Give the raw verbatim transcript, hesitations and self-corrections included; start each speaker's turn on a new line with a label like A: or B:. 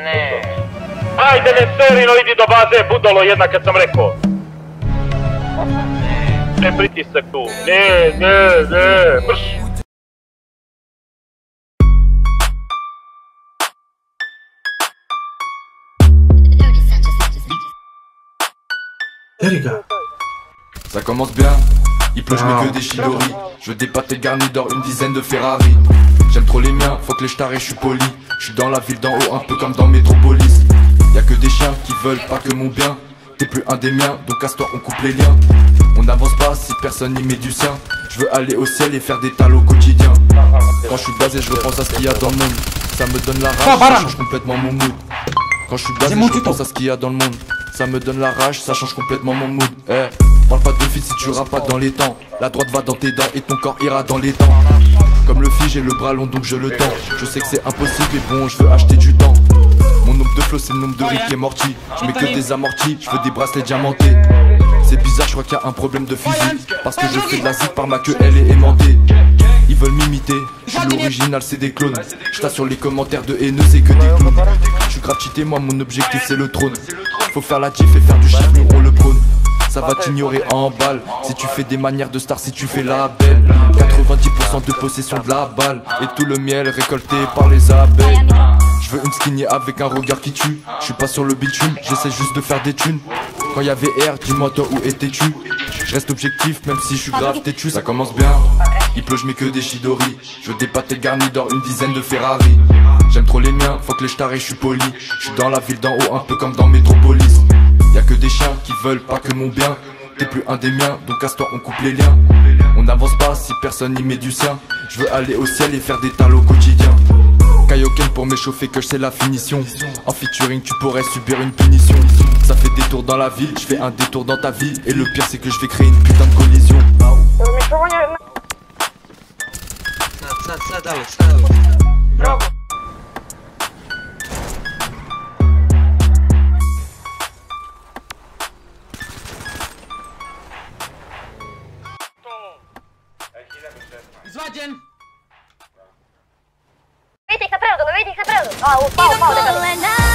A: ne.
B: Ajde, ne serino, idi do baze, budalo jedna kad sam rekao. Ne pritisak tu, ne, ne, ne, brš.
C: Eh les gars.
D: Ça commence bien, il pleut, je mets que des Chidori. Je veux des pâtés garnis d'or, une dizaine de Ferrari. J'aime trop les miens, faut que les starés, je suis poli. Je suis dans la ville d'en haut, un peu comme dans Métropolis. Y'a que des chiens qui veulent pas que mon bien. T'es plus un des miens, donc casse-toi, on coupe les liens. On n'avance pas si personne n'y met du sien. Je veux aller au ciel et faire des tales au quotidien. Quand je suis blasé, je repense à ce qu'il y a dans le monde. Ça me donne la rage, ça change complètement mon mood. Quand je suis blasé, je repense à ce qu'il y a dans le monde. Ça me donne la rage, ça change complètement mon mood. Eh, parle pas de fils si tu rappes pas dans les temps. La droite va dans tes dents et ton corps ira dans les temps. Comme le fil, j'ai le bras long donc je le tends. Je sais que c'est impossible mais bon, je veux acheter du temps. Mon nombre de flots c'est le nombre de riz qui est morti. Je mets que des amortis, je veux des bracelets diamantés. C'est bizarre, je crois qu'il y a un problème de physique. Parce que je fais de la zig par ma queue, elle est aimantée. Ils veulent m'imiter, je suis l'original, c'est des clones. Je t'assure les commentaires de haineux, c'est que des clones. Je suis grave cheaté, moi mon objectif c'est le trône. Faut faire la tif et faire du chiffre, nous on le prône. Ça va t'ignorer en balle. Si tu fais des manières de star, si tu fais la belle. Quatre-vingt-dix pour cent de possession de la balle. Et tout le miel récolté par les abeilles. Je veux une skinny avec un regard qui tue. Je suis pas sur le bitume, j'essaie juste de faire des thunes. Quand y'avait R, dis-moi toi où étais-tu. Je reste objectif même si je suis grave têtu. Ça commence bien, il pleut, je mets que des Chidori. Je veux des pâtés garnis d'or, une dizaine de Ferrari. J'aime trop les miens, faut que les starés, je suis poli. Je suis dans la ville d'en haut, un peu comme dans Métropolis. Y'a que des chiens qui veulent pas que mon bien. T'es plus un des miens, donc casse-toi, on coupe les liens. On n'avance pas si personne n'y met du sien. Je veux aller au ciel et faire des tales au quotidien. Kaioken pour m'échauffer que je sais la finition. En featuring tu pourrais subir une punition. Ça fait des tours dans la ville, je fais un détour dans ta vie. Et le pire c'est que je vais créer une putain de collision.
A: Sad, sad, sad, sad. Bravo.
E: Izvađen!
F: Vidite ih sa prevodom, vidite ih sa prevodom! A, upao, upao, upao,